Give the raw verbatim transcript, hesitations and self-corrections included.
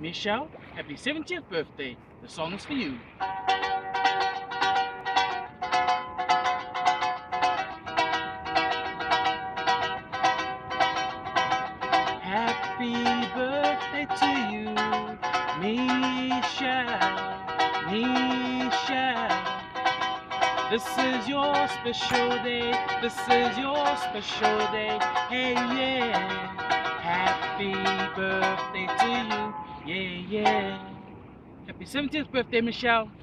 Michel, happy seventieth birthday. The song is for you. Happy birthday to you, Michel, Michel. This is your special day, this is your special day, hey yeah. Happy birthday to you, yeah yeah. Happy seventieth birthday, Michel.